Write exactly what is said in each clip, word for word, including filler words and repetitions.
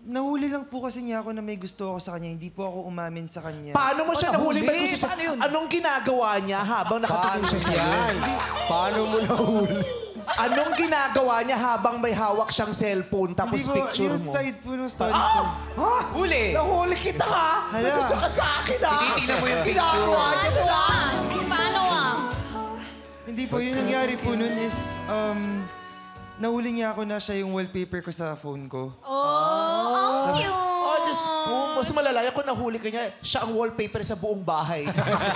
nahuli lang po kasi niya ako na may gusto ako sa kanya. Hindi po ako umamin sa kanya. Paano mo siya nahuli? May gusto sa... Paano yun? Anong ginagawa niya habang nakatingin siya sa'yo? Paano mo nahuli? Anong ginagawa niya habang may hawak siyang cellphone tapos Hindi po, picture yung mo? side po ng story Ah! ko. Huli! Nahuli kita ha! May Hala. gusto ka sa akin ha! Tinitingnan mo yung Ginagawa niya na na! Paano ah? Hindi po, yung nangyari po nun is, um, nahuli niya ako na siya yung wallpaper ko sa phone ko. Oh, ang cute. Oh, Diyos ko. Mas malalaya kung nahuli ka niya. Siya ang wallpaper sa buong bahay.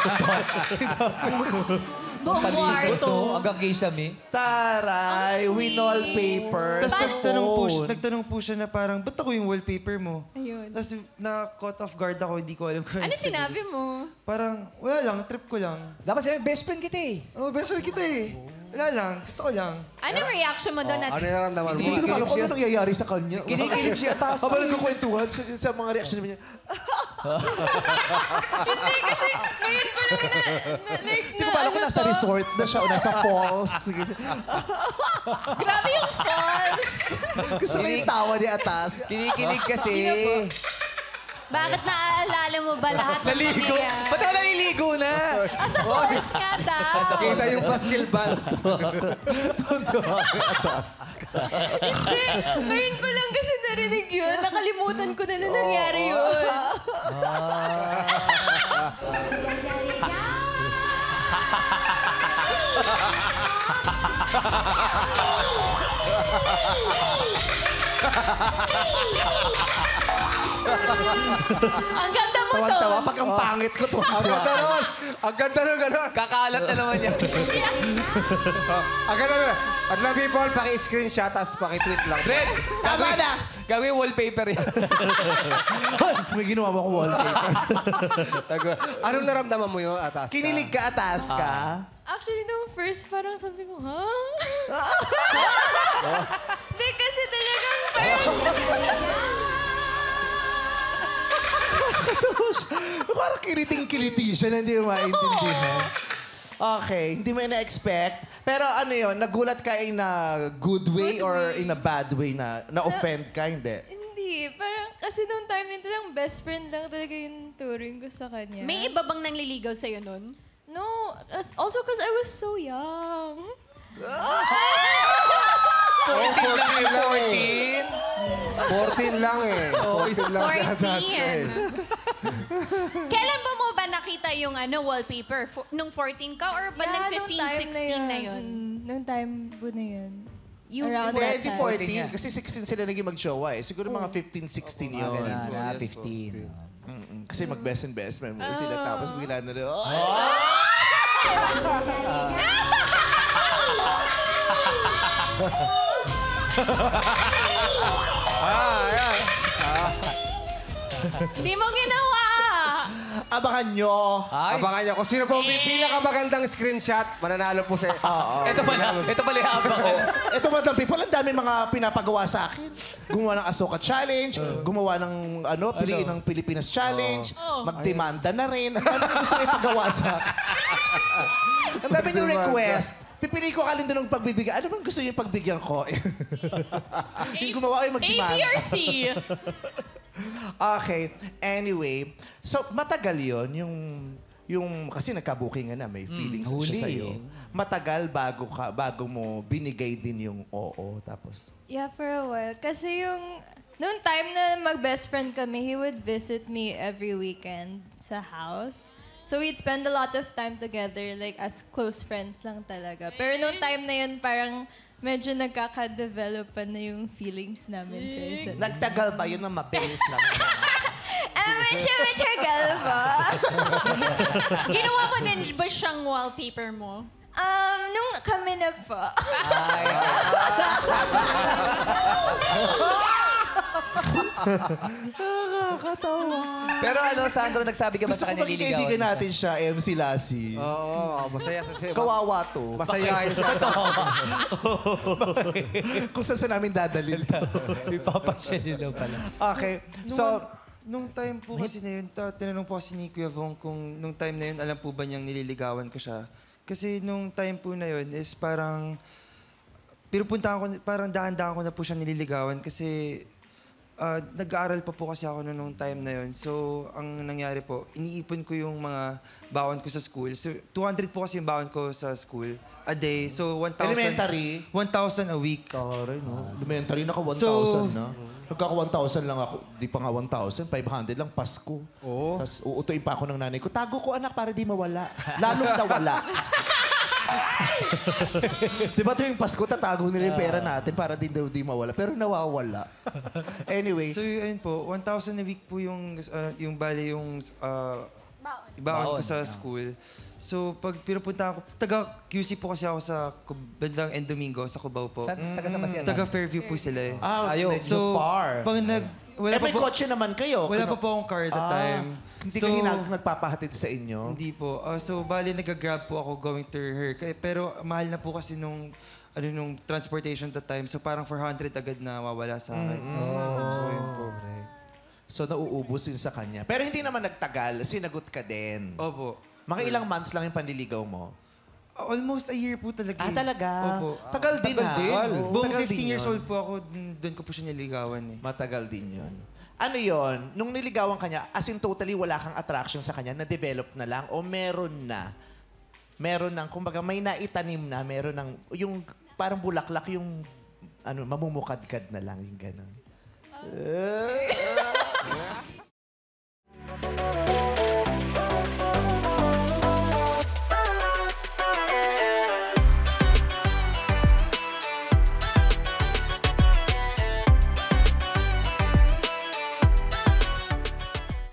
Buong kwarto. Hanggang kisame. Taray, Ang sweet. win-wallpaper Tapos sa nagtanong po, siya, phone. nagtanong po siya na parang, ba't ako yung wallpaper mo? Ayun. Tapos na-caught off guard ako, hindi ko alam kung Ano sabihin. sinabi mo? Parang, wala lang, trip ko lang. Dapat sabi, best friend kita eh. Oh, best friend kita eh. Wala lang, gusto ko lang. Anong reaction mo doon? Ano At naramdaman mo? Hindi ko alam kung ano nangyayari sa kanya. Kinikilig siya, taas. Habang nagkukwentuhan sa, sa mga reaction niya. Hindi kasi ngayon ko lang na, na like, Hindi ko alam kung nasa resort na siya o nasa falls. Grabe yung falls. Gusto ko yung tawa ni Atas. Kinikilig kasi. Bakit naaalala mo ba lahat ng Naligo. nangyayari? Ba't ako naliligo na? Ah, sa falls nga daw. Kita yung baskil band. Hindi. Ngayon ko lang kasi narinig yun. Nakalimutan ko na na nangyari yun. Ang ganda mo to. Tawan-tawa. Pag ang pangit ko, Ang tuwa-tawa. ganda nun! Ang ganda nun, gano'n! Kakalat na naman yan. Ang ganda nun! At lang people, paki-screenshot, tapos paki-tweet lang. Red, Tama gagawin, na. gagawin wallpaper yan. May ginawa mo ko wallpaper. Tago. Anong naramdaman mo yun, Atas? Kinilig ka, Atas ka? Actually, nung first, parang sabi ko, ha? Hindi, kasi talagang parang... Parang kiliting-kiliti siya na hindi mo maintindihan. Okay, hindi mo na-expect. Pero ano yun, nagulat ka in a good way or in a bad way na na-offend ka? Hindi. Hindi. Parang kasi nung time nito lang, best friend lang talaga yung turing ko sa kanya. May iba bang nangliligaw sa'yo nun? No. as- Also because I was so young. fourteen lang eh, fourteen. fourteen lang eh. fourteen lang si Atas ka eh. Kailan ba mo ba nakita yung ano wallpaper? Fo- nung fourteen ka or ba nung nung fifteen, time sixteen na yun? Mm, Nung time po na yun. Yung Around before- that Hindi, time. fourteen. Kasi sixteen sila naging mag-jowa eh. Siguro mga fifteen, sixteen yun. Ah, fifteen. Mm-mm. Kasi mag-best and best friend mo sila. Tapos bigla na rin, oh! Ah, ayan. Hindi mo ginawa! Abangan nyo! Ay, Abangan niyo. Kung sino po ang pinakamagandang screenshot, mananalo po sa... Oo. ito pala, ito pala yung abang ko. Ito madam people, ang dami mga pinapagawa sa akin. Gumawa ng Asoka Challenge, gumawa ng ano, piliin ng Pilipinas Challenge, magdemanda na rin. Ang dami gusto ko ipagawa sa akin. Ang dami yung request. Pipili ko kalin doon ng pagbibigyan. Ano bang gusto yung pagbigyan ko? Yung gumawa ay A, B, magdemanda. or C? Okay. Anyway, so matagal yon yung yung kasi nagka-booking na may feelings na siya huli. sa'yo. Matagal bago ka bago mo binigay din yung oo tapos. Yeah, for a while. Kasi yung... Nung time na mag-best friend kami, he would visit me every weekend sa house. So we'd spend a lot of time together, like as close friends lang talaga. Pero nung time na yun, parang medyo nagkaka-develop pa na yung feelings namin sa isa't isa. Nagtagal ba yun na mabilis lang? Ah, medyo matagal pa. Ginawa mo din ba siyang wallpaper mo? Um, nung kami na po. Pero ano, Sandro, nagsabi ka ba Gusto sa ko kanya maging niligawan? kaibigan natin siya, M C Lassie. Oo, masaya sa siya. Kawawa to. Masaya yun sa... Kung saan saan namin dadalhin to. May papasya nila pala. Okay. So, Nung time po kasi na yun, ta- tinanong po kasi ni Kuya Vong kung nung time na yun, alam po ba niyang nililigawan ko siya. Kasi nung time po na yun is parang, pinupuntahan ko, parang dahan-dahan ko na po siya nililigawan kasi ah, nag-aaral pa po kasi ako noon nung time na yon. So, ang nangyari po, iniipon ko yung mga baon ko sa school. So, two hundred po kasi yung baon ko sa school a day. So, one thousand. Elementary? one thousand a week. Taray, no? Elementary, naka one So- thousand na. Nagkaka one thousand lang ako. Di pa nga one thousand, five hundred lang, Pasko. Oo. Tapos uutuin pa ako ng nanay ko, tago ko anak para di mawala. Lalong nawala. Di ba tuwing Pasko, tatago nila yung pera natin para din daw di mawala. Pero nawawala. Anyway, So, yun po, one thousand a week po yung, ah, yung bali yung uh, baon ko Baon, sa ah. school. So, pag pinupunta ako, taga Q C po kasi ako sa Cub- bandang End Domingo, sa Cubao po. Sa, taga sa Masianas. Taga Fairview po sila eh. ah, medyo So, far. pag nag... Wala eh, pa may po, kotse naman kayo. wala Kano- pa po akong car at the Ah, time. Hindi So, ka hinag nagpapahatid sa inyo? Hindi po. Ah, so, bali, nag-grab po ako going to her. Kaya, pero mahal na po kasi nung, ano, nung transportation at the time. So, parang four hundred agad na mawala sa akin. So, yun po. So, nauubos din sa kanya. Pero hindi naman nagtagal, sinagot ka din. Opo. Mga ilang months lang yung panliligaw mo? Almost a year po talaga. Ah, eh. talaga? Opo. Tagal din Tagal ha? din. Oo, Buong tagal fifteen din years yun. old po ako, dun, dun ko po siya niligawan eh. Matagal din yun. Ano yon? Nung niligawan ka niya, as in totally wala kang attraction sa kanya, na-develop na lang o meron na? Meron ng, kumbaga may naitanim na, meron ng, yung parang bulaklak yung, ano, mamumukadkad na lang, yung gano'n.